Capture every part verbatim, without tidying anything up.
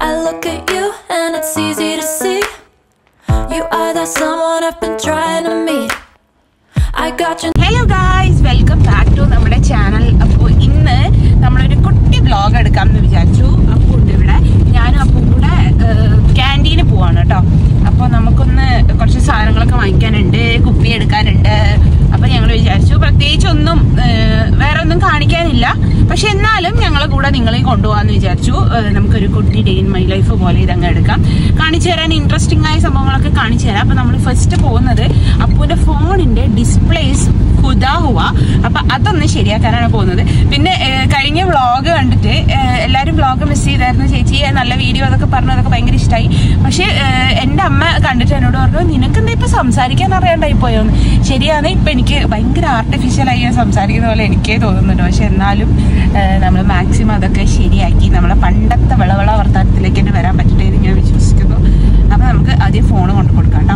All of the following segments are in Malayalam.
I look at you and it's easy to see you are that someone I've been trying to meet. I got you. Hello guys, welcome back to നമ്മുടെ ചാനൽ. അപ്പോൾ ഇന്ന് നമ്മളൊരു കുട്ടി വ്ളോഗ് എടുക്കാമെന്ന് വിചാരിച്ചു. അപ്പോൾ ഉണ്ട് ഇവിടെ ഞാനും അപ്പം കൂടെ ക്യാൻറ്റീന് പോവാണ് കേട്ടോ. അപ്പോൾ നമുക്കൊന്ന് കുറച്ച് സാധനങ്ങളൊക്കെ വാങ്ങിക്കാനുണ്ട്, കുപ്പി എടുക്കാനുണ്ട്. അപ്പോൾ ഞങ്ങൾ വിചാരിച്ചു പ്രത്യേകിച്ചൊന്നും വേറെ ഒന്നും കാണിക്കാനില്ല, പക്ഷെ എന്നാലും ഞങ്ങളെ കൂടെ നിങ്ങളെയും കൊണ്ടുപോകാമെന്ന് വിചാരിച്ചു. നമുക്കൊരു കുട്ടി ഡേ ഇൻ മൈ ലൈഫ് പോലെ ഇതങ്ങ് എടുക്കാം, കാണിച്ചു തരാൻ ഇൻട്രസ്റ്റിംഗ് ആയ സംഭവങ്ങളൊക്കെ കാണിച്ചു തരാം. അപ്പോൾ നമ്മൾ ഫസ്റ്റ് പോകുന്നത് അപ്പൂൻ്റെ ഫോണിൻ്റെ ഡിസ്പ്ലേസ് ഹുദാഹുവ, അപ്പൊ അതൊന്ന് ശരിയാക്കാനാണ് പോകുന്നത്. പിന്നെ കഴിഞ്ഞ വ്ളോഗ് കണ്ടിട്ട് എല്ലാവരും വ്ളോഗ് മിസ് ചെയ്തായിരുന്നു, ചേച്ചി നല്ല വീഡിയോ അതൊക്കെ പറഞ്ഞു, അതൊക്കെ ഭയങ്കര ഇഷ്ടമായി. പക്ഷെ എൻ്റെ അമ്മ കണ്ടിട്ട് എന്നോട് പറഞ്ഞു, നിനക്കെന്താ ഇപ്പൊ സംസാരിക്കാൻ അറിയാണ്ടായി പോയോന്ന്. ശരിയാണ്, ഇപ്പൊ എനിക്ക് ഭയങ്കര ആർട്ടിഫിഷ്യലായി ഞാൻ സംസാരിക്കുന്ന പോലെ എനിക്കേ തോന്നുന്നുണ്ട്. പക്ഷെ എന്നാലും നമ്മൾ മാക്സിമം അതൊക്കെ ശരിയാക്കി നമ്മളെ പണ്ടത്തെ വിളവിള വർത്തമാനത്തിലേക്ക് തന്നെ വരാൻ പറ്റട്ടെ എന്ന് ഞാൻ വിശ്വസിക്കുന്നു. അപ്പൊ നമുക്ക് ആദ്യം ഫോൺ കൊണ്ടു കൊടുക്കാം കേട്ടോ.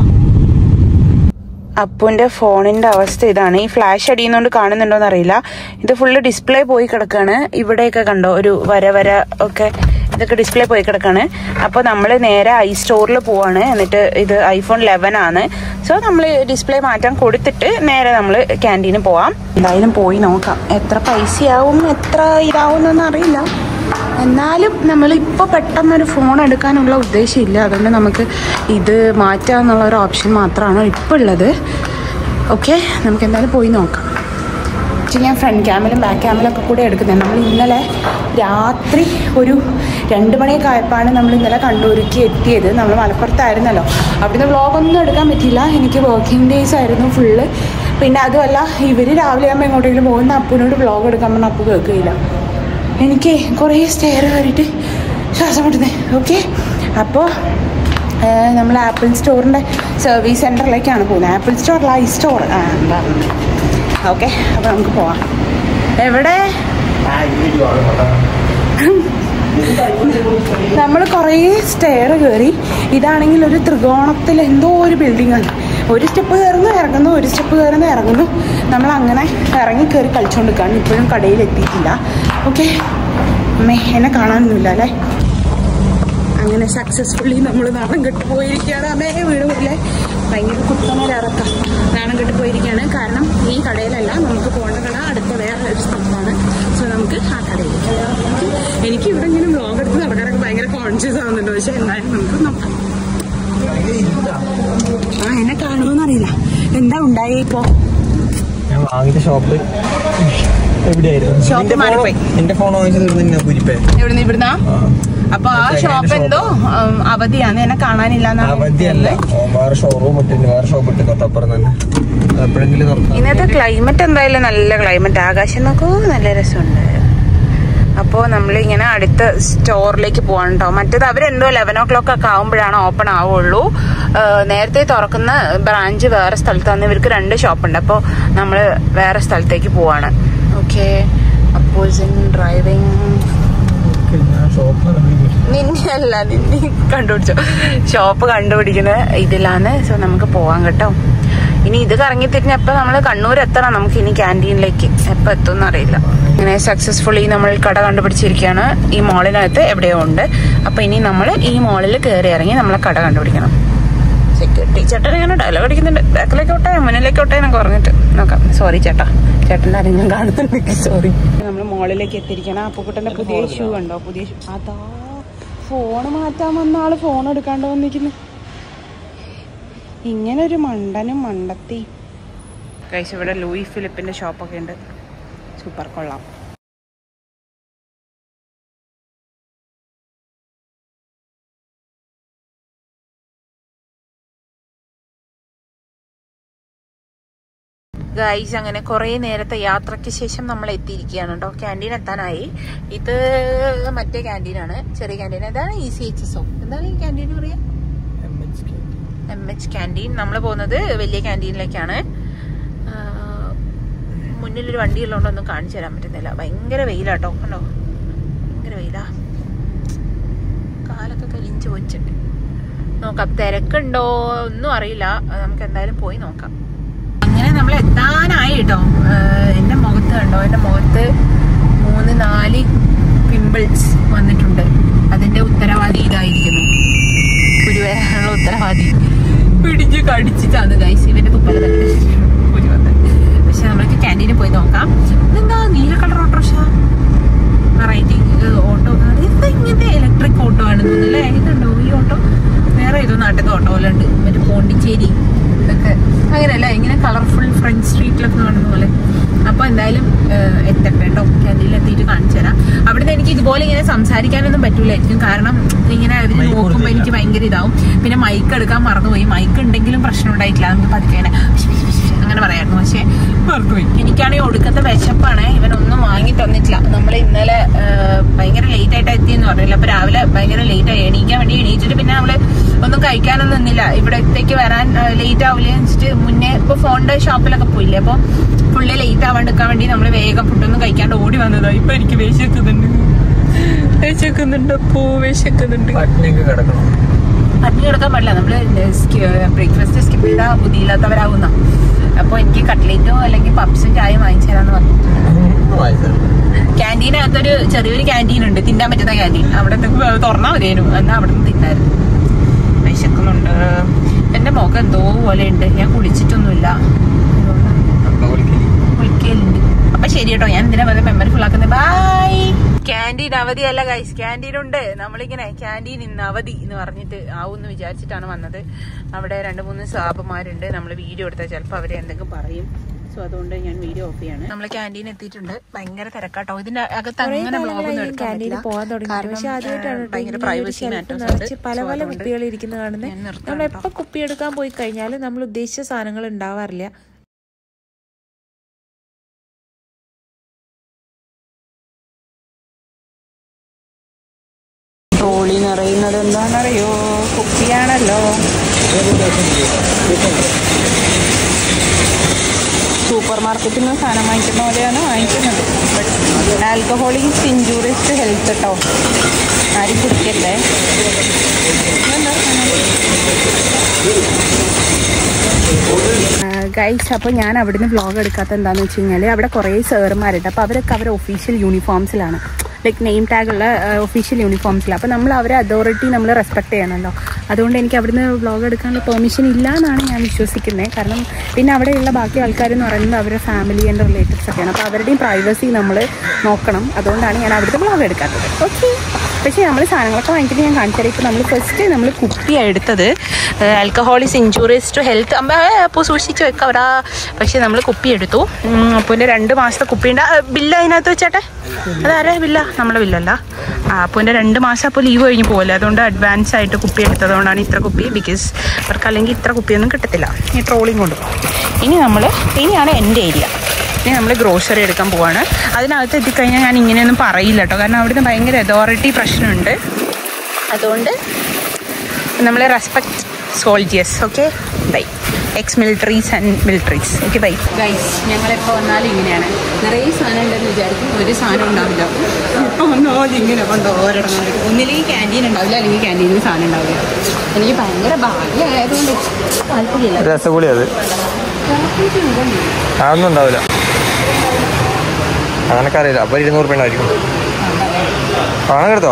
അപ്പൂൻ്റെ ഫോണിൻ്റെ അവസ്ഥ ഇതാണ്. ഈ ഫ്ലാഷ് അടിയുന്നോണ്ട് കാണുന്നുണ്ടോന്ന് അറിയില്ല, ഇത് ഫുള്ള് ഡിസ്പ്ലേ പോയി കിടക്കാണ്. ഇവിടെയൊക്കെ കണ്ടോ ഒരു വര വര ഒക്കെ, ഇതൊക്കെ ഡിസ്പ്ലേ പോയി കിടക്കാണ്. അപ്പോൾ നമ്മൾ നേരെ ഐ സ്റ്റോറിൽ പോവാണ്. എന്നിട്ട് ഇത് ഐഫോൺ ലെവൻ ആണ്. സോ നമ്മൾ ഡിസ്പ്ലേ മാറ്റാൻ കൊടുത്തിട്ട് നേരെ നമ്മൾ ക്യാൻറ്റീന് പോവാം. എന്തായാലും പോയി നോക്കാം എത്ര പൈസയാവും എത്ര ഇതാവും എന്നൊന്നും അറിയില്ല. എന്നാലും നമ്മളിപ്പോൾ പെട്ടെന്നൊരു ഫോൺ എടുക്കാനുള്ള ഉദ്ദേശമില്ല, അതുകൊണ്ട് നമുക്ക് ഇത് മാറ്റുക എന്നുള്ള ഒരു ഓപ്ഷൻ മാത്രമാണ് ഇപ്പോൾ ഉള്ളത്. ഓക്കെ, നമുക്ക് എന്തായാലും പോയി നോക്കാം. പക്ഷേ ഞാൻ ഫ്രണ്ട് ക്യാമിലും ബാക്ക് ക്യാമിലൊക്കെ കൂടെ എടുക്കുന്നത്. നമ്മൾ ഇന്നലെ രാത്രി ഒരു രണ്ട് മണിയൊക്കെ ആയപ്പോഴാണ് നമ്മൾ ഇന്നലെ കണ്ണൂരിക്ക് എത്തിയത്. നമ്മൾ മലപ്പുറത്തായിരുന്നല്ലോ, അവിടുന്ന് വ്ളോഗൊന്നും എടുക്കാൻ പറ്റിയില്ല, എനിക്ക് വർക്കിംഗ് ഡേയ്സ് ആയിരുന്നു ഫുള്ള്. പിന്നെ അതുമല്ല ഇവർ രാവിലെ ആകുമ്പോൾ എങ്ങോട്ടെങ്കിലും പോകുന്ന അപ്പൂനോട് വ്ളോഗ് എടുക്കാൻ പറഞ്ഞാൽ അപ്പു കേൾക്കുകയില്ല. എനിക്ക് കുറേ സ്റ്റെയർ കയറിയിട്ട് ശ്വാസം മുട്ടുന്നത്. ഓക്കെ, അപ്പോൾ നമ്മൾ ആപ്പിൾ സ്റ്റോറിൻ്റെ സർവീസ് സെൻറ്ററിലേക്കാണ് പോകുന്നത്. ആപ്പിൾ സ്റ്റോറിൽ ഐ സ്റ്റോർ ആ പറഞ്ഞു. ഓക്കെ, അപ്പോൾ നമുക്ക് പോവാം. എവിടെ നമ്മൾ കുറേ സ്റ്റെയർ കയറി. ഇതാണെങ്കിൽ ഒരു ത്രികോണത്തിൽ എന്തോ ഒരു ബിൽഡിങ്ങാണ്. ഒരു സ്റ്റെപ്പ് കയറുന്നു ഇറങ്ങുന്നു, ഒരു സ്റ്റെപ്പ് കയറുന്നു ഇറങ്ങുന്നു. നമ്മൾ അങ്ങനെ ഇറങ്ങി കയറി കളിച്ചുകൊണ്ടിരിക്കുകയാണ്. ഇപ്പോഴും കടയിൽ എത്തിയിട്ടില്ല. ഓക്കെ, അമ്മേ എന്നെ കാണാനൊന്നുമില്ല അല്ലേ. അങ്ങനെ സക്സസ്ഫുള്ളി നമ്മൾ നാണം കെട്ട് പോയിരിക്കുകയാണ്. അമ്മേ വീടുമില്ലേ, ഭയങ്കര കുത്തനൊരിറക്കം. നാണം കെട്ട് പോയിരിക്കുകയാണ്. കാരണം ഈ കടയിലല്ല, നമുക്ക് പോകേണ്ട കട അടുത്ത വേറെ ഒരു സ്ഥലത്താണ്. സോ നമുക്ക് ആ കടയിലേക്ക്. എനിക്ക് ഇവിടെ ഇങ്ങനെ വ്ളോഗ് എടുത്ത് നടക്കാനൊക്കെ ഭയങ്കര കോൺഷ്യസ് ആവുന്നുണ്ട്, പക്ഷെ എന്നാലും നമുക്ക് നോക്കാം. ആ എന്നെ കാണുമെന്നറിയില്ല. എന്താ ഉണ്ടായി ഇപ്പോ? ഷോപ്പ് ഷോപ്പ് മാറിപ്പോയി. ഇവിടുന്ന് ഇവിടുന്നാ. അപ്പൊ ആ ഷോപ്പ് എന്തോ അവധിയാണ്, എന്നെ കാണാനില്ല. ഇന്നത്തെ ക്ലൈമറ്റ് എന്തായാലും നല്ല ക്ലൈമറ്റ്, ആകാശം നോക്കൂ നല്ല രസമുണ്ട്. അപ്പോൾ നമ്മളിങ്ങനെ അടുത്ത സ്റ്റോറിലേക്ക് പോകാൻ കേട്ടോ. മറ്റേത് അവരെന്തോ ലെവൻ ഓ ക്ലോക്ക് ഒക്കെ ആകുമ്പോഴാണ് ഓപ്പൺ ആവുള്ളൂ. നേരത്തെ തുറക്കുന്ന ബ്രാഞ്ച് വേറെ സ്ഥലത്താണ്. ഇവർക്ക് രണ്ട് ഷോപ്പുണ്ട്, അപ്പോൾ നമ്മൾ വേറെ സ്ഥലത്തേക്ക് പോവാണ്. ഓക്കെ, അപ്പോസിൻ ഡ്രൈവിംഗ് നിന്നെയല്ല നിന്നെ കണ്ടുപിടിച്ചോ. ഷോപ്പ് കണ്ടുപിടിക്കുന്ന ഇതിലാണ്. സോ നമുക്ക് പോവാം കേട്ടോ. ഇനി ഇത് കറങ്ങി തിരിഞ്ഞ് എപ്പോൾ നമ്മൾ കണ്ണൂർ എത്തണം. നമുക്ക് ഇനി ക്യാൻറ്റീനിലേക്ക് എപ്പോൾ എത്തുമെന്ന് അറിയില്ല. അങ്ങനെ സക്സസ്ഫുള്ളി നമ്മൾ കട കണ്ടുപിടിച്ചിരിക്കുകയാണ്. ഈ മോളിനകത്ത് എവിടെയോ ഉണ്ട്. അപ്പോൾ ഇനി നമ്മൾ ഈ മോളിൽ കയറി ഇറങ്ങി നമ്മളെ കട കണ്ടുപിടിക്കണം. സെക്യൂരിറ്റി ചേട്ടൻ ഇങ്ങനെ ഡയലോഗ് അടിക്കുന്നുണ്ട്, ബാക്കിലേക്കോട്ടെ മുന്നിലേക്കോട്ടെ എന്നൊക്കെ പറഞ്ഞിട്ട് നോക്കാം. സോറി ചേട്ടാ, ചേട്ടൻ്റെ ആരെങ്കിലും കാണുന്നുണ്ടെങ്കിൽ സോറി. നമ്മൾ മോളിലേക്ക് എത്തിയിരിക്കണം. അപ്പൂക്കുട്ടൻ്റെ പുതിയ ഷൂ ഉണ്ടോ? പുതിയ ഷൂ അതാ. ഫോണ് മാറ്റാൻ വന്ന ആള് ഫോൺ എടുക്കാണ്ട് വന്നിരിക്കുന്നു. ഇങ്ങനെ ഒരു മണ്ടനും മണ്ടത്തി. ഗൈസ്, ഇവിടെ ലൂയി ഫിലിപ്പിന്റെ ഷോപ്പൊക്കെ ഉണ്ട്, സൂപ്പർ കൊള്ളാം. ഗൈസ്, അങ്ങനെ കുറേ നേരത്തെ യാത്രയ്ക്ക് ശേഷം നമ്മൾ എത്തിയിരിക്കുകയാണ് കേട്ടോ. ക്യാൻറ്റീൻ എത്താനായി. ഇത് മറ്റേ ക്യാൻറ്റീനാണ്, ചെറിയ ക്യാൻറ്റീൻ. എന്താണ് E C H S O എന്താണ് ഈ ക്യാൻറ്റീൻ പറയാ? M H canteen. നമ്മൾ പോകുന്നത് വലിയ ക്യാൻറ്റീനിലേക്കാണ്. മുന്നിലൊരു വണ്ടി ഉള്ളതുകൊണ്ടൊന്നും കാണിച്ചു തരാൻ പറ്റുന്നില്ല, ഭയങ്കര വെയിലാട്ടോ. കണ്ടോ, ഭയങ്കര വെയിലാ. കാലൊക്കെ കലിഞ്ച് വെച്ചിട്ട് നോക്കാം. തിരക്കുണ്ടോ ഒന്നും അറിയില്ല, നമുക്ക് എന്തായാലും പോയി നോക്കാം. അങ്ങനെ നമ്മൾ എത്താനായി കേട്ടോ. എൻ്റെ മുഖത്ത് കണ്ടോ, എൻ്റെ മുഖത്ത് മൂന്ന് നാല് പിമ്പിൾസ് വന്നിട്ടുണ്ട്. അതിന്റെ ഉത്തരവാദി ഇതായിരിക്കുന്നു. കുരു വരാനുള്ള ഉത്തരവാദി പിടിച്ച് കടിച്ചിട്ടാണ് ഗൈസ്. ഇവന്റെ തുപ്പല തന്നെ കുരു വന്നത്. പക്ഷെ നമ്മൾക്ക് ക്യാൻറ്റീനിൽ പോയി നോക്കാം. ഇതെന്താ നീല കളർ ഓട്ടോറിക്ഷ വെറൈറ്റി ഓട്ടോ. ഇത് ഇങ്ങനത്തെ ഇലക്ട്രിക് ഓട്ടോ ആണെന്ന് തോന്നുന്നല്ലേ. ഇതുണ്ടോ ഈ ഓട്ടോ? വേറെ ഏതോ നാട്ടിലത്തെ ഓട്ടോ പോലെ ഉണ്ട്. മറ്റേ പോണ്ടിച്ചേരി ഇതൊക്കെ അങ്ങനെയല്ല, ഇങ്ങനെ കളർഫുൾ ഫ്രഞ്ച് സ്ട്രീറ്റിലൊക്കെ കാണുന്ന പോലെ. അപ്പൊ എന്തായാലും എത്തട്ടെ കേട്ടോ. ക്യാൻറ്റീനിൽ എത്തിയിട്ട് കാണിച്ചു തരാം. അവിടുന്ന് എനിക്ക് ഇതുപോലെ ഇങ്ങനെ സംസാരിക്കാനൊന്നും പറ്റൂലായിരിക്കും. കാരണം ഇങ്ങനെ അവർ നോക്കുമ്പോൾ എനിക്ക് ഭയങ്കര ഇതാവും. പിന്നെ മൈക്ക് എടുക്കാൻ മറന്നുപോയി. മൈക്ക് ഉണ്ടെങ്കിലും പ്രശ്നം ഉണ്ടായിട്ടില്ല. നമുക്ക് പതുക്കെ അങ്ങനെ പറയായിരുന്നു. പക്ഷെ മറന്നുപോയി. എനിക്കാണെങ്കിൽ ഒടുക്കത്തെ വിശപ്പാണ്. ഇവനൊന്നും വാങ്ങി തന്നിട്ടില്ല. നമ്മൾ ഇന്നലെ ഭയങ്കര ലേറ്റ് ആയിട്ട് എത്തിയെന്ന് പറഞ്ഞില്ല. അപ്പൊ രാവിലെ ഭയങ്കര ലേറ്റ് ആയി. എണീക്കാൻ വേണ്ടി എണീറ്റിട്ട് പിന്നെ നമ്മള് ഒന്നും കഴിക്കാനൊന്നും നിന്നില്ല. ഇവിടത്തേക്ക് വരാൻ ലേറ്റ് ആവില്ല വെച്ചിട്ട് മുന്നേ ഇപ്പൊ ഫോണിന്റെ ഷോപ്പിലൊക്കെ പോയില്ലേ. അപ്പൊ ഫുള്ള് ലേറ്റ് ആവാണ്ടിരിക്കാൻ വേണ്ടി നമ്മള് വേഗം ഫുഡൊന്നും കഴിക്കാണ്ട് ഓടി വന്നതാ. ഇപ്പൊ എനിക്ക് വിശക്കുന്നുണ്ട് വിശക്കുന്നുണ്ട് അപ്പോ വിശക്കുന്നുണ്ട്. പട്ടിണി കിടക്കാൻ പാടില്ല. നമ്മള് ബ്രേക്ക്ഫാസ്റ്റ് സ്കിപ്പ് ചെയ്താൽ ബുദ്ധിയില്ലാത്തവരാവുന്ന. അപ്പൊ എനിക്ക് കട്ട്ലേറ്റോ അല്ലെങ്കിൽ പപ്സും ചായയും വാങ്ങിച്ചു തരാന്ന് പറഞ്ഞിട്ടുണ്ട്. ക്യാൻറ്റീനകത്തൊരു ചെറിയൊരു ക്യാൻറ്റീൻ ഉണ്ട്, തിന്നാൻ പറ്റുന്ന ക്യാൻറ്റീൻ. അവിടെ തുറന്നാ മതിയായിരുന്നു. എന്നാ അവിടെ നിന്ന് തിന്നായിരുന്നു. വിശക്കുന്നുണ്ട്. എന്റെ മുഖം എന്തോ പോലെ ഉണ്ട്. ഞാൻ കുളിച്ചിട്ടൊന്നുമില്ല. കുളിക്കലുണ്ട്. അപ്പൊ ശരി കേട്ടോ. ഞാൻ എന്തിനാ വെറുതെ മെമ്മറി ഫുൾ ആക്കുന്നത്. ബൈ. ക്യാൻറ്റീൻ അവധിയല്ല ഗൈസ്, ക്യാൻറ്റീൻ ഉണ്ട്. നമ്മളിങ്ങനെ ക്യാൻറ്റീൻ ഇന്ന് അവധി എന്ന് പറഞ്ഞിട്ട് ആവുമെന്ന് വിചാരിച്ചിട്ടാണ് വന്നത്. അവിടെ രണ്ട് മൂന്ന് സാബുമാരുണ്ട്. നമ്മൾ വീഡിയോ എടുത്താൽ ചിലപ്പോൾ അവരെ എന്തെങ്കിലും പറയും. സോ അതുകൊണ്ട് ഞാൻ വീഡിയോ ഓഫ് ചെയ്യാണ്. നമ്മൾ ക്യാൻറ്റീൻ എത്തിയിട്ടുണ്ട്. ഭയങ്കര തിരക്കാട്ടോ. ഇതിന്റെ അകത്ത് അങ്ങനെ ബ്ലോഗൊന്നും എടുക്കാൻ പറ്റില്ല. ഭയങ്കര പ്രൈവസി മാറ്റേഴ്സ്. പല പല കുപ്പികൾ ഇരിക്കുന്ന കാണുന്നത്. നമ്മൾ എപ്പോ കുപ്പി എടുക്കാൻ പോയി കഴിഞ്ഞാലും നമ്മൾ ഉദ്ദേശിച്ച സാധനങ്ങൾ ഉണ്ടാവാറില്ല. ട്രോളി നിറയുന്നത് എന്താണെന്നറിയോ? കുപ്പിയാണല്ലോ. സൂപ്പർ മാർക്കറ്റിൽ നിന്ന് സാധനം വാങ്ങിക്കുന്ന പോലെയാണ് വാങ്ങിക്കുന്നത്. But alcoholic is injurious to health കേട്ടോ. ആരും കുടിക്കല്ലേ. ഗൈസ്, അപ്പോൾ ഞാൻ അവിടുന്ന് വ്ളോഗ് എടുക്കാത്ത എന്താണെന്ന് വെച്ച് കഴിഞ്ഞാൽ അവിടെ കുറേ സാറുമാരുണ്ട്. അപ്പോൾ അവരൊക്കെ അവരുടെ ഒഫീഷ്യൽ യൂണിഫോംസിലാണ്, ലൈക്ക് നെയിം ടാഗുള്ള ഒഫീഷ്യൽ യൂണിഫോംസിൽ. അപ്പോൾ നമ്മൾ അവരെ അതോറിറ്റി നമ്മൾ റെസ്പെക്ട് ചെയ്യണമല്ലോ. അതുകൊണ്ട് എനിക്ക് അവിടുന്ന് വ്ളോഗ് എടുക്കാനുള്ള പെർമിഷൻ ഇല്ല എന്നാണ് ഞാൻ വിശ്വസിക്കുന്നത്. കാരണം പിന്നെ അവിടെയുള്ള ബാക്കി ആൾക്കാരെന്ന് പറയുന്നത് അവരുടെ ഫാമിലി ആൻഡ് റിലേറ്റീവ്സ് ഒക്കെയാണ്. അപ്പോൾ അവരുടെയും പ്രൈവസി നമ്മൾ നോക്കണം. അതുകൊണ്ടാണ് ഞാൻ അവിടുത്തെ വ്ളോഗ് എടുക്കാത്തത്. ഓക്കെ. പക്ഷേ നമ്മൾ സാധനങ്ങളൊക്കെ വാങ്ങിച്ചിട്ട് ഞാൻ കാണിച്ചു തരാം. ഇപ്പോൾ നമ്മൾ ഫസ്റ്റ് നമ്മൾ കുപ്പിയാണ് എടുത്തത്. Alcohol is injurious to health. അപ്പോൾ സൂക്ഷിച്ച് വെക്കവരാ. പക്ഷേ നമ്മൾ കുപ്പി എടുത്തു. അപ്പോൾ എൻ്റെ രണ്ട് മാസത്തെ കുപ്പിയുണ്ട്. ബില്ല് അതിനകത്ത് വെച്ചാട്ടെ. അതാരെ ബില്ല? നമ്മുടെ ബില്ലല്ല. അപ്പോൾ എൻ്റെ രണ്ട് മാസം അപ്പോൾ ലീവ് കഴിഞ്ഞ് പോകില്ല. അതുകൊണ്ട് അഡ്വാൻസ് ആയിട്ട് കുപ്പി എടുത്തതുകൊണ്ടാണ് ഇത്ര കുപ്പി. ബിക്കോസ് അവർക്ക് അല്ലെങ്കിൽ ഇത്ര കുപ്പിയൊന്നും കിട്ടത്തില്ല ഈ ട്രോളിങ് കൊണ്ട്. ഇനി നമ്മൾ ഇനിയാണ് എൻ്റെ ഏരിയ. ഇനി നമ്മൾ ഗ്രോസറി എടുക്കാൻ പോവാണ്. അതിനകത്ത് എത്തിക്കഴിഞ്ഞാൽ ഞാൻ ഇങ്ങനെയൊന്നും പറയില്ല കേട്ടോ. കാരണം അവിടുന്ന് ഭയങ്കര അതോറിറ്റി പ്രശ്നമുണ്ട്. അതുകൊണ്ട് നമ്മൾ respect soldiers. Okay, bye. Ex militaries and militaries. Okay, bye. Guys, ഞങ്ങളെപ്പോൾ വന്നാലും ഇങ്ങനെയാണ്. നിറയെ സാധനം ഉണ്ടെന്ന് വിചാരിക്കും, ഒരു സാധനം ഉണ്ടാവില്ല. ഇപ്പോൾ വന്നാൽ ഇങ്ങനെ കൊണ്ടോ ഓരോടണം. ഒന്നില്ലെങ്കിൽ ക്യാൻറ്റീൻ ഉണ്ടാവില്ല, അല്ലെങ്കിൽ ക്യാൻറ്റീനിൽ സാധനം ഉണ്ടാവില്ല. എനിക്ക് ഭയങ്കര ഭാഗ്യമായതുകൊണ്ട് താല്പര്യമില്ല. രസപൊളി അത് അതൊന്നും ഉണ്ടാവില്ല. അങ്ങനൊക്കെ അറിയില്ല. അപ്പോൾ ഇരുന്നൂറ് രൂപ ഉണ്ടായിരിക്കും. പണം എടുത്തോ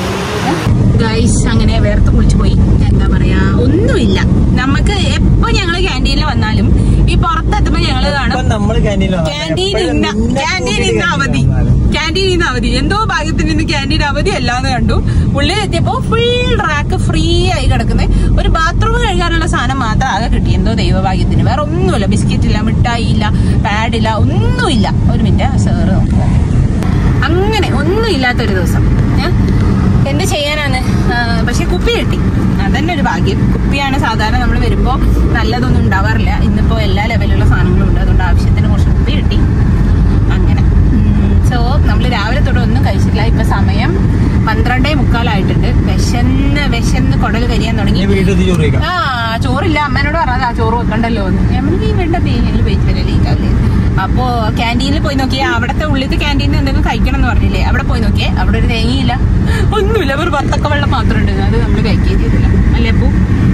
ഗൈസ്? അങ്ങനെ വേർത്ത് കുളിച്ചു പോയി. എന്താ പറയാ, ഒന്നുമില്ല. നമുക്ക് എപ്പോ ഞങ്ങള് ക്യാൻറ്റീനിൽ വന്നാലും ഈ പുറത്തെത്തുമ്പോ ഞങ്ങള് കാണും ക്യാൻറ്റീൻ ഇന്ന ക്യാൻറ്റീൻ ഇന്ന അവധി ക്യാൻറ്റീൻ ഇന്ന അവധി എന്തോ ഭാഗ്യത്തിന് ഇന്ന് ക്യാൻറ്റീൻ അവധി അല്ലാന്ന് കണ്ടു. ഉള്ളിൽ എത്തിയപ്പോ ഫുൾ റാക്ക് ഫ്രീ ആയി കിടക്കുന്നത്. ഒരു ബാത്റൂം കഴുകാനുള്ള സാധനം മാത്രം ആകെ കിട്ടി. എന്തോ ദൈവഭാഗ്യത്തിന്. വേറെ ഒന്നുമില്ല. ബിസ്ക്കറ്റ് ഇല്ല, മിഠായി ഇല്ല, പാഡില്ല, ഒന്നുമില്ല. ഒരു മിനിറ്റ് സാറ് നോക്കുക. അങ്ങനെ ഒന്നും ഇല്ലാത്തൊരു ദിവസം. എന്ത് ചെയ്യാനാണ്? പക്ഷെ കുപ്പി കിട്ടി. അതന്നെ ഒരു ഭാഗ്യം. കുപ്പിയാണ് സാധാരണ നമ്മൾ വരുമ്പോൾ നല്ലതൊന്നും ഉണ്ടാവാറില്ല. ഇന്നിപ്പോൾ എല്ലാ ലെവലുള്ള സാധനങ്ങളും ഉണ്ട്. അതുകൊണ്ട് ആവശ്യത്തിന് കുറച്ച് കുപ്പി കിട്ടി. അങ്ങനെ സോ നമ്മൾ രാവിലെ തൊട്ട് ഒന്നും കഴിച്ചിട്ടില്ല. ഇപ്പൊ സമയം പന്ത്രണ്ടേ മുക്കാലായിട്ടുണ്ട്. വിശന്ന് വിശന്ന് കുടൽ കരിയാൻ തുടങ്ങി. ആ ചോറില്ല. അമ്മേനോട് പറഞ്ഞത് ആ ചോറ് വെക്കണ്ടല്ലോ എന്ന്. നമുക്ക് ഈ വേണ്ട ബിരിയാണിയിൽ പോയിട്ട് വരെ ലേറ്റ് ആവില്ലേ. അപ്പോ ക്യാൻറ്റീനിൽ പോയി നോക്കിയേ. അവിടുത്തെ ഉള്ളിലത്തെ ക്യാൻറ്റീനിൽ എന്തെങ്കിലും കഴിക്കണം എന്ന് പറഞ്ഞില്ലേ, അവിടെ പോയി നോക്കിയേ. അവിടെ ഒരു തേങ്ങയില്ല, ഒന്നുമില്ല. ഒരു പത്തക്ക വെള്ളം മാത്രം ഉണ്ട്. അത് നമ്മൾ കഴിക്കുകയും ചെയ്തില്ല അല്ലേ അപ്പൂ?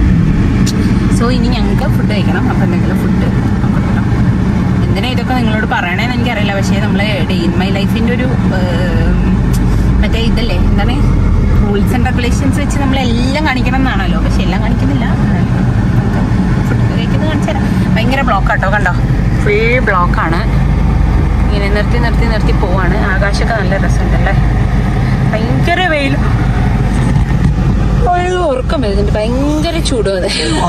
സോ ഇനി ഞങ്ങൾക്ക് ഫുഡ് കഴിക്കണം. അപ്പം എന്തെങ്കിലും ഫുഡ് നോക്കണം. എന്തിനാ ഇതൊക്കെ നിങ്ങളോട് പറയണേന്ന് എനിക്കറിയില്ല. പക്ഷേ നമ്മൾ ഡേ ഇൻ മൈ ലൈഫിൻ്റെ ഒരു മറ്റേ ഇതല്ലേ എന്താണ് റൂൾസ് ആൻഡ് റെഗുലേഷൻസ് വെച്ച് നമ്മളെല്ലാം കാണിക്കണം എന്നാണല്ലോ. പക്ഷെ എല്ലാം കാണിക്കുന്നില്ല. ഫുഡ് കഴിക്കുന്നത് കാണിച്ചു തരാം. ഭയങ്കര ബ്ലോക്കാട്ടോ, കണ്ടോ ഫുൾ ബ്ലോക്കാണ്. ഇങ്ങനെ നിർത്തി നിർത്തി നിർത്തി പോവാണ്. ആകാശമൊക്കെ നല്ല രസമുണ്ടല്ലേ. ഭയങ്കര വെയിൽ, ഒരു ഉറക്കം വരുന്നുണ്ട്. ഭയങ്കര ചൂട് വന്ന്.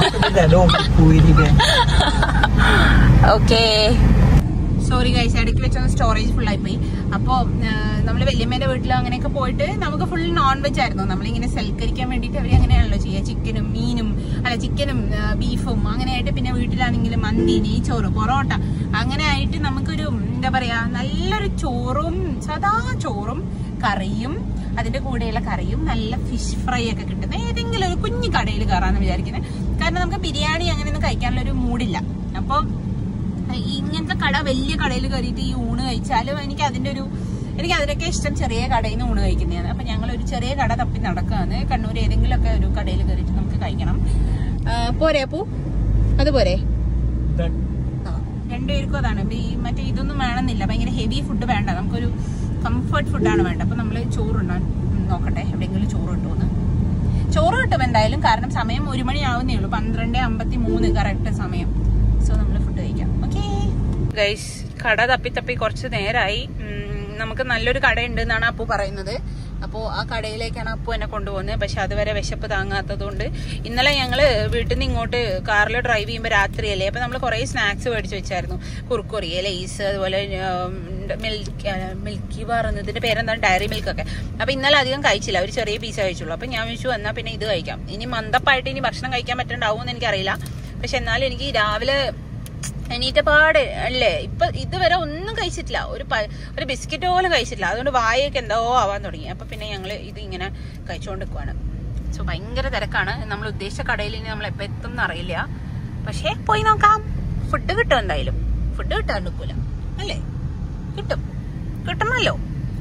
ഓക്കെ സോറി ഗൈസ്, ഇടയ്ക്ക് വെച്ചൊന്ന് സ്റ്റോറേജ് ഫുൾ ആയി പോയി. അപ്പോൾ നമ്മൾ വല്യമ്മേന്റെ വീട്ടിൽ അങ്ങനെയൊക്കെ പോയിട്ട് നമുക്ക് ഫുൾ നോൺ വെജ് ആയിരുന്നു. നമ്മളിങ്ങനെ സൽക്കരിക്കാൻ വേണ്ടിയിട്ട് അവർ അങ്ങനെയാണല്ലോ ചെയ്യുക. ചിക്കനും മീനും അല്ല ചിക്കനും ബീഫും അങ്ങനെയായിട്ട്, പിന്നെ വീട്ടിലാണെങ്കിൽ മന്തി, നെയ്ച്ചോറ്, പൊറോട്ട അങ്ങനെ ആയിട്ട് നമുക്കൊരു എന്താ പറയാ നല്ലൊരു ചോറും സാധാ ചോറും കറിയും അതിന്റെ കൂടെയുള്ള കറിയും നല്ല ഫിഷ് ഫ്രൈ ഒക്കെ കിട്ടുന്ന ഏതെങ്കിലും ഒരു കുഞ്ഞു കടയിൽ കയറാന്ന് വിചാരിക്കുന്നത്. കാരണം നമുക്ക് ബിരിയാണി അങ്ങനെയൊന്നും കഴിക്കാനുള്ള ഒരു മൂഡില്ല. അപ്പൊ ഇങ്ങനത്തെ കട വലിയ കടയിൽ കയറിയിട്ട് ഈ ഊണ് കഴിച്ചാലും എനിക്ക് അതിന്റെ ഒരു എനിക്ക് അതിനൊക്കെ ഇഷ്ടം ചെറിയ കടയിൽ നിന്ന് ഊണ് കഴിക്കുന്നതാണ്. അപ്പൊ ഞങ്ങൾ ഒരു ചെറിയ കട തപ്പി നടക്കുകയാണ്. കണ്ണൂർ ഏതെങ്കിലും ഒക്കെ ഒരു കടയിൽ കയറിയിട്ട് നമുക്ക് കഴിക്കണം. പോരെ പൂ അതുപോരെ രണ്ടുപേർക്കും അതാണ്. ഈ മറ്റേ ഇതൊന്നും വേണമെന്നില്ല, ഭയങ്കര ഹെവി ഫുഡ് വേണ്ട, നമുക്കൊരു കംഫർട്ട് ഫുഡാണ് വേണ്ട. അപ്പൊ നമ്മള് ചോറുണ്ടാൻ നോക്കട്ടെ എവിടെയെങ്കിലും ചോറ് കിട്ടുമെന്ന്. ചോറ് കിട്ടും എന്തായാലും, കാരണം സമയം ഒരു മണി ആവുന്നേ ഉള്ളൂ. പന്ത്രണ്ട് അമ്പത്തി മൂന്ന് കറക്റ്റ് സമയം. സോ നമ്മള് ഫുഡ് കഴിക്കാം. ഓക്കെ ഗൈസ്, കട തപ്പി തപ്പി കുറച്ച് നേരമായി. നമുക്ക് നല്ലൊരു കടയുണ്ട് എന്നാണ് അപ്പു പറയുന്നത്. അപ്പോൾ ആ കടയിലേക്കാണ് അപ്പു എന്നെ കൊണ്ടുപോകുന്നത്. പക്ഷെ അതുവരെ വിശപ്പ് താങ്ങാത്തത് കൊണ്ട് ഇന്നലെ ഞങ്ങള് വീട്ടിൽ നിന്ന് ഇങ്ങോട്ട് കാറിൽ ഡ്രൈവ് ചെയ്യുമ്പോൾ രാത്രിയല്ലേ, അപ്പൊ നമ്മൾ കുറെ സ്നാക്സ് മേടിച്ച് വെച്ചായിരുന്നു. കുർക്കുറി, ലേസ്, അതുപോലെ മിൽക്ക് മിൽക്കി ബാർ എന്നതിന്റെ പേരെന്താണ്, ഡയറി മിൽക്ക് ഒക്കെ. അപ്പൊ ഇന്നലെ അധികം കഴിച്ചില്ല, ഒരു ചെറിയ പീസ് കഴിച്ചുള്ളൂ. അപ്പൊ ഞാൻ വിളിച്ചു എന്നാ പിന്നെ ഇത് കഴിക്കാം. ഇനി മന്ദപ്പായിട്ട് ഇനി ഭക്ഷണം കഴിക്കാൻ പറ്റണ്ടാവും എന്ന് എനിക്കറിയില്ല. പക്ഷെ എന്നാലും എനിക്ക് രാവിലെ എണീറ്റപാട് അല്ലേ, ഇപ്പൊ ഇതുവരെ ഒന്നും കഴിച്ചിട്ടില്ല, ഒരു ഒരു ബിസ്ക്കറ്റ് പോലും കഴിച്ചിട്ടില്ല. അതുകൊണ്ട് വായൊക്കെ എന്തോ ആവാൻ തുടങ്ങി. അപ്പൊ പിന്നെ ഞങ്ങള് ഇത് ഇങ്ങനെ കഴിച്ചുകൊണ്ട് നിൽക്കുവാണ്. സോ ഭയങ്കര തിരക്കാണ്. നമ്മൾ ഉദ്ദേശിച്ച കടയിൽ ഇനി നമ്മൾ എപ്പോ എത്തും എന്നറിയില്ല. പക്ഷെ പോയി നോക്കാം. ഫുഡ് കിട്ടും എന്തായാലും, ഫുഡ് കിട്ടാൻ നിൽക്കൂല അല്ലേ, കിട്ടും കിട്ടണമല്ലോ.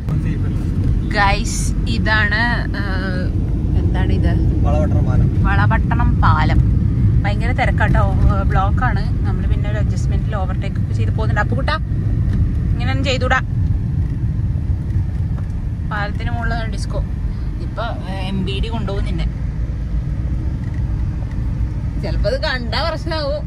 ഗൈസ് ഇതാണ് എന്താണ് ഇത്, വളപട്ടണം പാലം. ഭയങ്കര തിരക്കാട്ടോ, ബ്ലോക്കാണ്. നമ്മൾ പിന്നെ ഒരു അഡ്ജസ്റ്റ്മെന്റിൽ ഓവർടേക്ക് ഒക്കെ ചെയ്ത് പോകുന്നുണ്ട്. അപ്പൊ കൂട്ടാ ഇങ്ങനെ ചെയ്തൂടാ. പാലത്തിന് മുകളിൽ ഡിസ്കോ. ഇപ്പൊ എം ബി ഡി കൊണ്ടുപോകും നിന്നെ. ചെലപ്പോ അത് കണ്ടാ പ്രശ്നമാവും.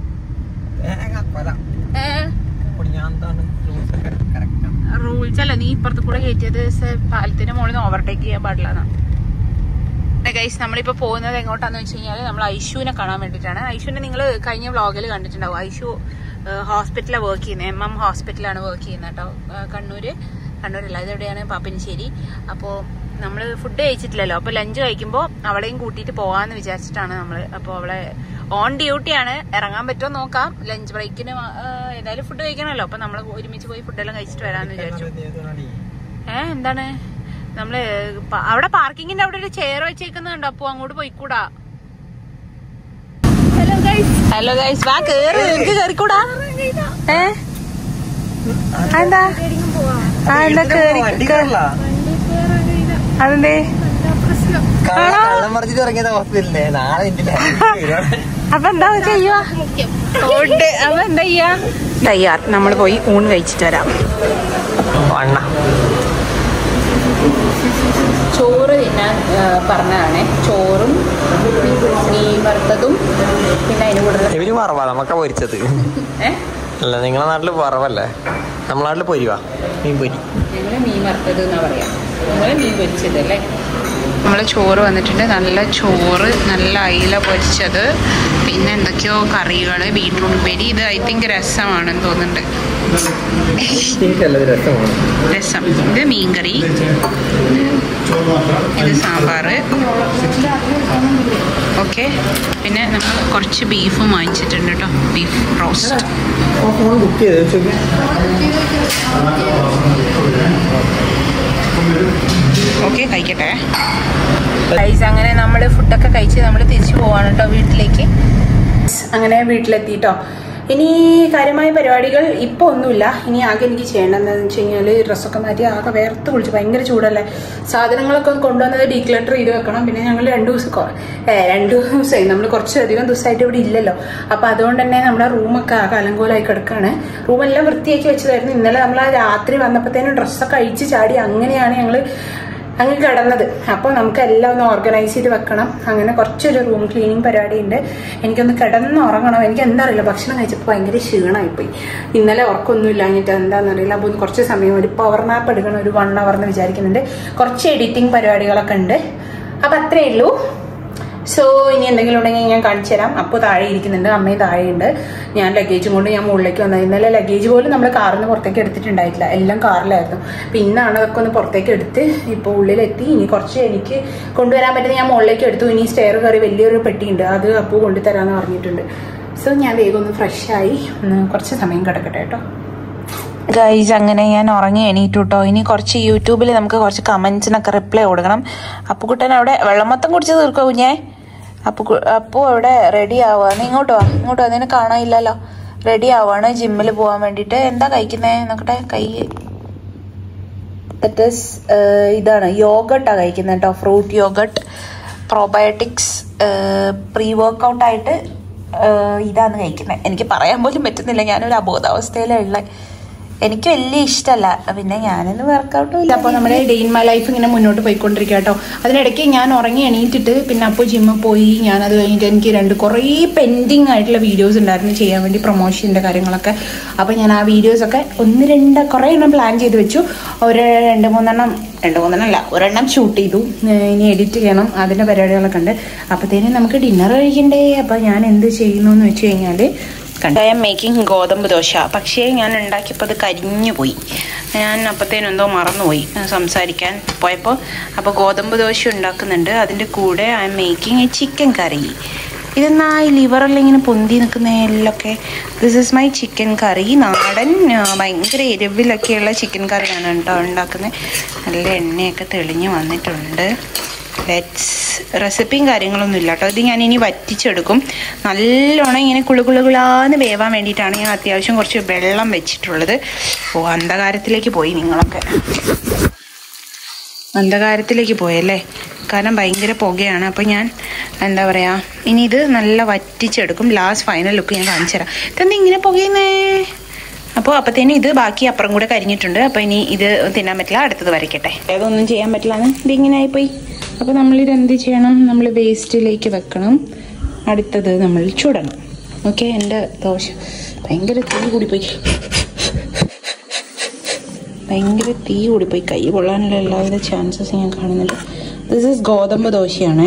റൂൾസ് അല്ല, നീ ഇപ്പുറത്ത് കൂടെ കയറ്റിയത് പാലത്തിന്റെ മുകളിൽ നിന്ന് ഓവർടേക്ക് ചെയ്യാൻ പാടില്ല. ഗൈസ് നമ്മളിപ്പോ പോകുന്നത് എങ്ങോട്ടാന്ന് വെച്ച് കഴിഞ്ഞാൽ നമ്മൾ ഐഷുവിനെ കാണാൻ വേണ്ടിയിട്ടാണ്. ഐഷുവിനെ നിങ്ങൾ കഴിഞ്ഞ വ്ളോഗിൽ കണ്ടിട്ടുണ്ടാവും. ഐഷു ഹോസ്പിറ്റലിലാണ് വർക്ക് ചെയ്യുന്നത്, എം എം ഹോസ്പിറ്റലാണ് വർക്ക് ചെയ്യുന്നത് കേട്ടോ, കണ്ണൂര്. കണ്ണൂരല്ല, ഇതെവിടെയാണ്, പാപ്പനശ്ശേരി. അപ്പോൾ നമ്മൾ ഫുഡ് കഴിച്ചിട്ടില്ലല്ലോ, അപ്പോൾ ലഞ്ച് കഴിക്കുമ്പോൾ അവളെയും കൂട്ടിയിട്ട് പോകാമെന്ന് വിചാരിച്ചിട്ടാണ് നമ്മൾ. അപ്പോൾ അവളെ ഓൺ ഡ്യൂട്ടിയാണ്, ഇറങ്ങാൻ പറ്റുമോ നോക്കാം. ലഞ്ച് ബ്രേക്കിന് ഏതായാലും ഫുഡ് കഴിക്കണമല്ലോ, അപ്പോൾ നമ്മൾ ഒരുമിച്ച് പോയി ഫുഡെല്ലാം കഴിച്ചിട്ട് വരാമെന്ന് വിചാരിച്ചു. ഏഹ് എന്താണ് നമ്മള് അവിടെ പാർക്കിങ്ങിന്റെ അവിടെ ഒരു ചെയർ വെച്ചേക്കുന്നുണ്ടോ, അപ്പൊ അങ്ങോട്ട് പോയിക്കൂടാ. ഹലോ ഗൈസ്, ഹലോ ഗൈസ്, വാ കേറി, എനിക്ക് കേറിക്കൂടാ. ഏ എന്താ എന്താ കേറി അതെന്തേ? അപ്പൊ എന്താ ചെയ്യുക, അപ്പൊ എന്താ ചെയ്യാ? തയ്യാർ, നമ്മള് പോയി ഊണ് കഴിച്ചിട്ട് വരാം. ചോറ് തിന്നാൻ പറഞ്ഞതാണ്. ചോറും മീൻ വറുത്തതും പിന്നെ അതിന് കൂടുതൽ വറവാ നമുക്ക് പൊരിച്ചത്. അല്ല നിങ്ങളെ നാട്ടില് വറവല്ലേ, നമ്മളെ നാട്ടില് പൊരിവാ, മീൻ പൊരി. ഞങ്ങള് മീൻ വറുത്തത് എന്നാ പറയാ, നിങ്ങള് മീൻ പൊരിച്ചത് അല്ലേ. നമ്മള് ചോറ് വന്നിട്ടുണ്ട്, നല്ല ചോറ്, നല്ല അയില പൊരിച്ചത്, പിന്നെ എന്തൊക്കെയോ കറികള്, ബീട്രൂട്ട് ഉപ്പേരി. ഇത് ഐ തിങ്ക് രസമാണെന്ന് തോന്നുന്നുണ്ട്. രസം. ഇത് മീൻകറി, ഇത് സാമ്പാറ്. ഓക്കെ, പിന്നെ നമ്മൾ കുറച്ച് ബീഫും വാങ്ങിച്ചിട്ടുണ്ട് കേട്ടോ, ബീഫ് റോസ്റ്റ്. ഓക്കെ കഴിക്കട്ടെ. അങ്ങനെ നമ്മൾ ഫുഡൊക്കെ കഴിച്ച് നമ്മൾ തിരിച്ചു പോവാണ് കേട്ടോ വീട്ടിലേക്ക്. അങ്ങനെ വീട്ടിലെത്തിട്ടോ. ഇനി കാര്യമായ പരിപാടികൾ ഇപ്പോൾ ഒന്നുമില്ല. ഇനി ആകെ എനിക്ക് ചെയ്യേണ്ടതെന്ന് വെച്ച് കഴിഞ്ഞാൽ ഡ്രസ്സൊക്കെ മാറ്റി ആകെ വേർത്ത് കുളിച്ച്, ഭയങ്കര ചൂടല്ലേ. സാധനങ്ങളൊക്കെ കൊണ്ടുവന്നത് ഡീക്ലട്ടർ ചെയ്ത് വെക്കണം. പിന്നെ ഞങ്ങൾ രണ്ട് ദിവസം രണ്ട് ദിവസമായി നമ്മൾ കുറച്ചധികം ദിവസമായിട്ട് ഇവിടെ ഇല്ലല്ലോ. അപ്പം അതുകൊണ്ട് തന്നെ നമ്മുടെ റൂമൊക്കെ ആകെ അലങ്കോലമായി കിടക്കുകയാണ്. റൂമെല്ലാം വൃത്തിയാക്കി വെച്ചതായിരുന്നു. ഇന്നലെ നമ്മൾ ആ രാത്രി വന്നപ്പോഴത്തേനും ഡ്രസ്സൊക്കെ അഴിച്ച് ചാടി അങ്ങനെയാണ് ഞങ്ങൾ അങ്ങ് കിടന്നത്. അപ്പോൾ നമുക്ക് എല്ലാം ഒന്ന് ഓർഗനൈസ് ചെയ്ത് വെക്കണം. അങ്ങനെ കുറച്ചൊരു റൂം ക്ലീനിങ് പരിപാടി ഉണ്ട്. എനിക്കൊന്ന് കിടന്ന് ഉറങ്ങണം. എനിക്ക് എന്താ അറിയില്ല, ഭക്ഷണം കഴിച്ചപ്പോൾ ഭയങ്കര ക്ഷീണമായിപ്പോയി. ഇന്നലെ ഉറക്കമൊന്നും ഇല്ലാഞ്ഞിട്ട് എന്താണെന്നറിയില്ല. അപ്പോൾ കുറച്ച് സമയം ഒരു പവർ നാപ്പ് എടുക്കണം, ഒരു വൺ അവർ എന്ന് വിചാരിക്കുന്നുണ്ട്. കുറച്ച് എഡിറ്റിംഗ് പരിപാടികളൊക്കെ ഉണ്ട്. അപ്പം അത്രയേ ഉള്ളൂ. സോ ഇനി എന്തെങ്കിലും ഉണ്ടെങ്കിൽ ഞാൻ കാണിച്ചു തരാം. അപ്പോൾ താഴെ ഇരിക്കുന്നുണ്ട്, അമ്മയും താഴെയുണ്ട്. ഞാൻ ലഗേജും കൊണ്ട് ഞാൻ മുകളിലേക്ക് വന്നത്. ഇന്നലെ ലഗേജ് പോലും നമ്മൾ കാറിൽ നിന്ന് പുറത്തേക്ക് എടുത്തിട്ടുണ്ടായിട്ടില്ല, എല്ലാം കാറിലായിരുന്നു. അപ്പം ഇന്നാണ് അതൊക്കെ ഒന്ന് പുറത്തേക്ക് എടുത്ത് ഇപ്പോൾ ഉള്ളിലെത്തി. ഇനി കുറച്ച് എനിക്ക് കൊണ്ടുവരാൻ പറ്റുന്നത് ഞാൻ മുകളിലേക്ക് എടുത്തു. ഇനി സ്റ്റെയർ കയറി വലിയൊരു പെട്ടിയുണ്ട്, അത് അപ്പോൾ കൊണ്ടുതരാമെന്ന് പറഞ്ഞിട്ടുണ്ട്. സോ ഞാൻ വേഗം ഒന്ന് ഫ്രഷായി കുറച്ച് സമയം കിടക്കട്ടെ കേട്ടോ. ഗൈസ്, അങ്ങനെ ഞാൻ ഉറങ്ങി എണീറ്റു കേട്ടോ. ഇനി കുറച്ച് യൂട്യൂബിൽ നമുക്ക് കുറച്ച് കമന്റ്സിനൊക്കെ റിപ്ലൈ കൊടുക്കണം. അപ്പുക്കുട്ടൻ അവിടെ വെള്ളം മൊത്തം കുടിച്ച് തീർക്കോ കുഞ്ഞേ? അപ്പു അപ്പു അവിടെ റെഡി ആവുകയാണ്. ഇങ്ങോട്ട് വാ, ഇങ്ങോട്ട് വാ, അതിന് കാണാനില്ലല്ലോ. റെഡി ആവുകയാണ് ജിമ്മിൽ പോകാൻ വേണ്ടിയിട്ട്. എന്താ കഴിക്കുന്നേ നോക്കട്ടെ? കൈ ഇതാണ് യോഗട്ടാണ് കഴിക്കുന്നത് കേട്ടോ. ഫ്രൂട്ട് യോഗട്ട്, പ്രോബയോട്ടിക്സ്, പ്രീ വർക്കൗട്ടായിട്ട് ഇതാണ് കഴിക്കുന്നത്. എനിക്ക് പറയാൻ പോലും പറ്റുന്നില്ല, ഞാനൊരു അബോധാവസ്ഥയിലുള്ള. എനിക്ക് വലിയ ഇഷ്ടമല്ല, പിന്നെ ഞാനൊന്ന് വർക്കൗട്ടും ഇല്ല. അപ്പോൾ നമ്മുടെ ഡേ ഇൻ മൈ ലൈഫ് ഇങ്ങനെ മുന്നോട്ട് പോയിക്കൊണ്ടിരിക്കുക കേട്ടോ. അതിനിടയ്ക്ക് ഞാൻ ഉറങ്ങി എണീറ്റിട്ട് പിന്നെ അപ്പോൾ ജിമ്മിൽ പോയി. ഞാനത് കഴിഞ്ഞിട്ട് എനിക്ക് രണ്ട് കുറേ പെൻഡിങ് ആയിട്ടുള്ള വീഡിയോസ് ഉണ്ടായിരുന്നു ചെയ്യാൻ വേണ്ടി, പ്രൊമോഷൻ്റെ കാര്യങ്ങളൊക്കെ. അപ്പോൾ ഞാൻ ആ വീഡിയോസൊക്കെ ഒന്ന് രണ്ട് കുറേ എണ്ണം പ്ലാൻ ചെയ്ത് വെച്ചു. ഒരു രണ്ട് മൂന്നെണ്ണം രണ്ട് മൂന്നെണ്ണം അല്ല ഒരെണ്ണം ഷൂട്ട് ചെയ്തു. ഇനി എഡിറ്റ് ചെയ്യണം, അതിൻ്റെ പരിപാടികളൊക്കെ ഉണ്ട്. അപ്പോഴത്തേനും നമുക്ക് ഡിന്നർ കഴിക്കണ്ടേ. അപ്പോൾ ഞാൻ എന്ത് ചെയ്യുന്നു എന്ന് വെച്ച് കഴിഞ്ഞാൽ, ഐ എം മേക്കിംഗ് ഗോതമ്പ് ദോശ. പക്ഷേ ഞാൻ ഉണ്ടാക്കിയപ്പോൾ അത് കരിഞ്ഞു പോയി. ഞാൻ അപ്പോഴത്തേനും എന്തോ മറന്നുപോയി സംസാരിക്കാൻ പോയപ്പോൾ. അപ്പോൾ ഗോതമ്പ് ദോശ ഉണ്ടാക്കുന്നുണ്ട്. അതിൻ്റെ കൂടെ I'm making a chicken curry. ഇതെന്നാ ഈ ലിവറെല്ലാം ഇങ്ങനെ പൊന്തി നിൽക്കുന്ന എല്ലൊക്കെ. This is my chicken curry. നാടൻ ഭയങ്കര എരിവിലൊക്കെയുള്ള ചിക്കൻ കറിയാണ് കേട്ടോ ഉണ്ടാക്കുന്നത്. നല്ല എണ്ണയൊക്കെ തെളിഞ്ഞ് വന്നിട്ടുണ്ട്. ലെറ്റ്സ് റെസിപ്പിയും കാര്യങ്ങളൊന്നും ഇല്ല കേട്ടോ. ഇത് ഞാൻ ഇനി വറ്റിച്ചെടുക്കും. നല്ലോണം ഇങ്ങനെ കുളുകുളുകുളാന്ന് വേവാൻ വേണ്ടിയിട്ടാണ് ഞാൻ അത്യാവശ്യം കുറച്ച് വെള്ളം വെച്ചിട്ടുള്ളത്. ഓ, അന്ധകാരത്തിലേക്ക് പോയി നിങ്ങളൊക്കെ. അന്ധകാരത്തിലേക്ക് പോയല്ലേ, കാരണം ഭയങ്കര പുകയാണ്. അപ്പോൾ ഞാൻ എന്താ പറയുക, ഇനി ഇത് നല്ല വറ്റിച്ചെടുക്കും. ലാസ്റ്റ് ഫൈനൽ ലുക്ക് ഞാൻ കാണിച്ചു തരാം. ഇതെന്താ ഇങ്ങനെ പുകയുന്നേ? അപ്പോൾ അപ്പോഴത്തേനും ഇത് ബാക്കി അപ്പുറം കൂടെ കരിഞ്ഞിട്ടുണ്ട്. അപ്പോൾ ഇനി ഇത് തിന്നാൻ പറ്റില്ല, അടുത്തത് വരയ്ക്കട്ടെ. അതൊന്നും ചെയ്യാൻ പറ്റില്ലാന്ന് ഇതിങ്ങനെ ആയിപ്പോയി. അപ്പോൾ നമ്മളിത് എന്ത് ചെയ്യണം, നമ്മൾ വേസ്റ്റിലേക്ക് വെക്കണം. അടുത്തത് നമ്മൾ ചുടണം. ഓക്കെ, എൻ്റെ ദോശ ഭയങ്കര തീ കൂടിപ്പോയി, ഭയങ്കര തീ കൂടിപ്പോയി. കൈ പൊള്ളാനുള്ള എല്ലാവിധ ചാൻസസ് ഞാൻ കാണുന്നുണ്ട്. ദിസ് ഈസ് ഗോതമ്പ് ദോശയാണ്.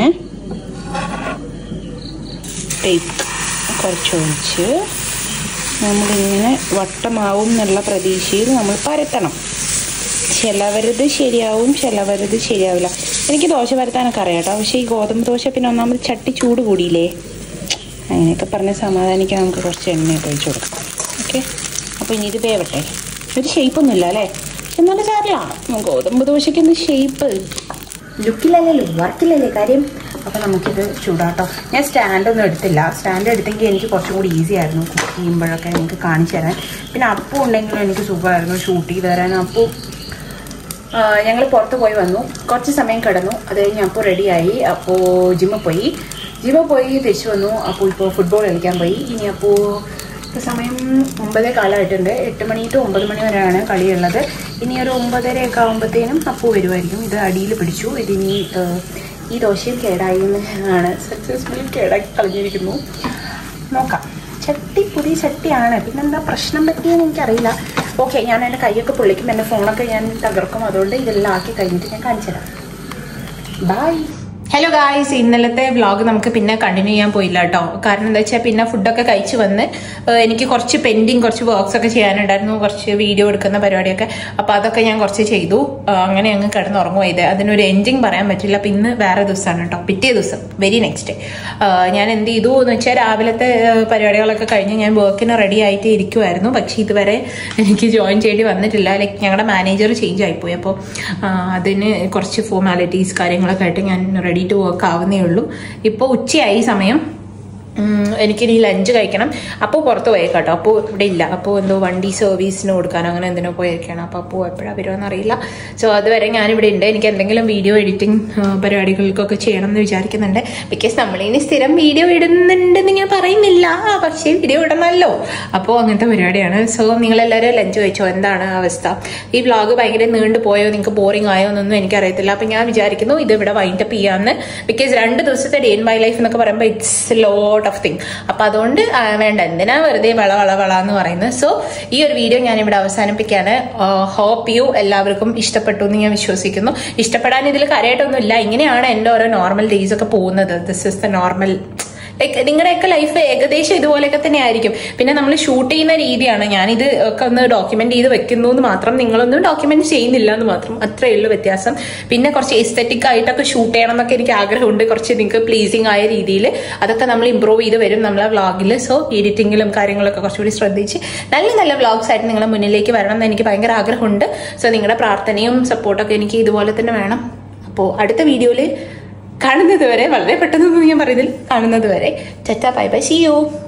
ടേക്ക് കുറച്ച് ഒഴിച്ച് നമ്മളിങ്ങനെ വട്ടമാവും എന്നുള്ള പ്രതീക്ഷയിൽ നമ്മൾ പരത്തണം. ചിലവരത് ശരിയാവും, ചിലവരത് ശരിയാവില്ല. എനിക്ക് ദോശ പരത്താനൊക്കെ അറിയാം കേട്ടോ. പക്ഷേ ഈ ഗോതമ്പ് ദോശ പിന്നെ ഒന്നാമത് ചട്ടി ചൂട് കൂടിയില്ലേ, അങ്ങനെയൊക്കെ പറഞ്ഞ് സമാധാനിക്കാൻ നമുക്ക് കുറച്ച് എണ്ണയൊക്കെ ഒഴിച്ച് കൊടുക്കാം. ഓക്കെ, അപ്പോൾ ഇനി ഇത് വേവട്ടെ. ഒരു ഷേപ്പൊന്നുമില്ല അല്ലേ, എന്നാലും സാറിലാണ് ഗോതമ്പ് ദോശയ്ക്കൊന്ന് ഷേപ്പ്. ലുക്കിലല്ലേ വർക്കിലല്ലേ കാര്യം. അപ്പോൾ നമുക്കിത് ചൂടാട്ടോ. ഞാൻ സ്റ്റാൻഡൊന്നും എടുത്തില്ല. സ്റ്റാൻഡ് എടുത്തെങ്കിൽ എനിക്ക് കുറച്ചും കൂടി ഈസി ആയിരുന്നു കുക്ക് ചെയ്യുമ്പോഴൊക്കെ നിങ്ങൾക്ക് കാണിച്ചു തരാൻ. പിന്നെ അപ്പു ഉണ്ടെങ്കിലും എനിക്ക് സുഖമായിരുന്നു ഷൂട്ട് ചെയ്ത് തരാൻ. അപ്പു ഞങ്ങൾ പുറത്ത് പോയി വന്നു, കുറച്ച് സമയം കിടന്നു. അത് കഴിഞ്ഞ് അപ്പോൾ റെഡിയായി. അപ്പോൾ ജിമ്മിൽ പോയി ജിമ്മിൽ പോയി തിരിച്ചു വന്നു. അപ്പോൾ ഇപ്പോൾ ഫുട്ബോൾ കളിക്കാൻ പോയി. ഇനി അപ്പോൾ ഇപ്പോൾ സമയം ഒമ്പതേ കാലമായിട്ടുണ്ട്. എട്ട് മണി ടു ഒമ്പത് മണി വരെയാണ് കളിയുള്ളത്. ഇനി ഒരു ഒമ്പതരയൊക്കെ ആകുമ്പോഴത്തേനും അപ്പോൾ വരുമായിരിക്കും. ഇത് അടിയിൽ പിടിച്ചു. ഇതിനി ഈ ദോശയും കേടായി ആണ്, സക്സസ്ഫുള്ളി കേടാക്കി കളഞ്ഞിരിക്കുന്നു. നോക്കാം. ചട്ടി പുതിയ ചട്ടിയാണ്, പിന്നെന്താ പ്രശ്നം പറ്റിയെന്ന് എനിക്കറിയില്ല. ഓക്കെ, ഞാൻ എൻ്റെ കൈയൊക്കെ പൊള്ളിക്കും, എൻ്റെ ഫോണൊക്കെ ഞാൻ തകർക്കും. അതുകൊണ്ട് ഇതെല്ലാം ആക്കി കഴിഞ്ഞിട്ട് ഞാൻ കാണിച്ചു തരാം. ബൈ. ഹലോ ഗായ്സ്, ഇന്നലത്തെ വ്ളോഗ് നമുക്ക് പിന്നെ കണ്ടിന്യൂ ചെയ്യാൻ പോയില്ല കേട്ടോ. കാരണം എന്താ വെച്ചാൽ പിന്നെ ഫുഡൊക്കെ കഴിച്ച് വന്ന് എനിക്ക് കുറച്ച് പെൻഡിങ് കുറച്ച് വർക്ക്സ് ഒക്കെ ചെയ്യാനുണ്ടായിരുന്നു, കുറച്ച് വീഡിയോ എടുക്കുന്ന പരിപാടിയൊക്കെ. അപ്പോൾ അതൊക്കെ ഞാൻ കുറച്ച് ചെയ്തു. അങ്ങനെ അങ്ങ് കിടന്നുറങ്ങുപോയത്. അതിനൊരു എൻഡിങ് പറയാൻ പറ്റില്ല. അപ്പം ഇന്ന് വേറെ ദിവസമാണ് കേട്ടോ, പിറ്റേ ദിവസം, വെരി നെക്സ്റ്റ് ഡേ ഞാൻ എന്ത് ചെയ്തു എന്ന് വെച്ചാൽ രാവിലത്തെ പരിപാടികളൊക്കെ കഴിഞ്ഞ് ഞാൻ വർക്കിന് റെഡി ആയിട്ട് ഇരിക്കുമായിരുന്നു. പക്ഷേ ഇതുവരെ എനിക്ക് ജോയിൻ ചെയ്യേണ്ടി വന്നിട്ടില്ല. ലൈക്ക് ഞങ്ങളുടെ മാനേജർ ചേഞ്ച് ആയിപ്പോയി. അപ്പോൾ അതിന് കുറച്ച് ഫോർമാലിറ്റീസ് കാര്യങ്ങളൊക്കെ ആയിട്ട് ഞാൻ റെഡി ടു വർക്ക് ആവുന്നേ ഉള്ളൂ. ഇപ്പോൾ ഉച്ചയായി സമയം. എനിക്കിനി ലഞ്ച് കഴിക്കണം. അപ്പോൾ പുറത്ത് പോയേക്കാട്ടോ. അപ്പോൾ ഇവിടെ ഇല്ല. അപ്പോൾ എന്തോ വണ്ടി സർവീസിന് കൊടുക്കാനോ അങ്ങനെ എന്തിനോ പോയിരിക്കണം. അപ്പോൾ അപ്പോൾ എപ്പോഴാണ് വരുമോ എന്നറിയില്ല. സോ അതുവരെ ഞാനിവിടെ ഉണ്ട്. എനിക്ക് എന്തെങ്കിലും വീഡിയോ എഡിറ്റിംഗ് പരിപാടികൾക്കൊക്കെ ചെയ്യണം എന്ന് വിചാരിക്കുന്നുണ്ട്. ബിക്കോസ് നമ്മളിനി സ്ഥിരം വീഡിയോ ഇടുന്നുണ്ടെന്ന് ഞാൻ പറയുന്നില്ല, പക്ഷേ വീഡിയോ ഇടണമല്ലോ. അപ്പോൾ അങ്ങനത്തെ പരിപാടിയാണ്. സോ നിങ്ങളെല്ലാവരും ലഞ്ച് കഴിച്ചോ? എന്താണ് അവസ്ഥ? ഈ വ്ളോഗ് ഭയങ്കര നീണ്ടു പോയോ, നിങ്ങൾക്ക് ബോറിംഗ് ആയോ എന്നൊന്നും എനിക്കറിയത്തില്ല. അപ്പം ഞാൻ വിചാരിക്കുന്നു ഇത് ഇവിടെ വൈൻഡപ്പ് ചെയ്യാമെന്ന്. ബിക്കോസ് രണ്ട് ദിവസത്തെ ഡേ ഇൻ മൈ ലൈഫ് എന്നൊക്കെ പറയുമ്പോൾ ഇറ്റ്സ് ലോട്ട് ഓഫ് തിങ്. അപ്പൊ അതുകൊണ്ട് വേണ്ട, എന്തിനാ വെറുതെ വള വള വള എന്ന് പറയുന്നത്. സോ ഈ ഒരു വീഡിയോ ഞാൻ ഇവിടെ അവസാനിപ്പിക്കാണ്. ഹോപ്പ് യു എല്ലാവർക്കും ഇഷ്ടപ്പെട്ടു എന്ന് ഞാൻ വിശ്വസിക്കുന്നു. ഇഷ്ടപ്പെടാൻ ഇതിൽ കാര്യമായിട്ടൊന്നുമില്ല. ഇങ്ങനെയാണ് എൻ്റെ ഓരോ നോർമൽ ഡേയ്സ് ഒക്കെ പോകുന്നത്. This is the normal. Like നിങ്ങളുടെയൊക്കെ ലൈഫ് ഏകദേശം ഇതുപോലെയൊക്കെ തന്നെ ആയിരിക്കും. പിന്നെ നമ്മൾ ഷൂട്ട് ചെയ്യുന്ന രീതിയാണ്. ഞാനിത് ഒക്കെ ഒന്ന് ഡോക്യുമെന്റ് ചെയ്ത് വെക്കുന്നു എന്ന് മാത്രം, നിങ്ങളൊന്നും ഡോക്യുമെന്റ് ചെയ്യുന്നില്ല എന്ന് മാത്രം. അത്രയേ ഉള്ളൂ വ്യത്യാസം. പിന്നെ കുറച്ച് എസ്തെറ്റിക് ആയിട്ടൊക്കെ ഷൂട്ട് ചെയ്യണം എന്നൊക്കെ എനിക്ക് ആഗ്രഹമുണ്ട്. കുറച്ച് നിങ്ങൾക്ക് പ്ലീസിങ് ആയ രീതിയിൽ അതൊക്കെ നമ്മൾ ഇമ്പ്രൂവ് ചെയ്ത് വരും നമ്മളെ വ്ളോഗിൽ. സോ എഡിറ്റിങ്ങിലും കാര്യങ്ങളൊക്കെ കുറച്ചുകൂടി ശ്രദ്ധിച്ച് നല്ല നല്ല വ്ളോഗ്സ് ആയിട്ട് നിങ്ങളെ മുന്നിലേക്ക് വരണം എന്ന് എനിക്ക് ഭയങ്കര ആഗ്രഹമുണ്ട്. സോ നിങ്ങളുടെ പ്രാർത്ഥനയും സപ്പോർട്ടൊക്കെ എനിക്ക് ഇതുപോലെ തന്നെ വേണം. അപ്പോൾ അടുത്ത വീഡിയോയിൽ കാണുന്നത് വരെ, വളരെ പെട്ടെന്നൊന്നും ഞാൻ പറയുന്നില്ല, കാണുന്നത് വരെ tata bye bye, see U.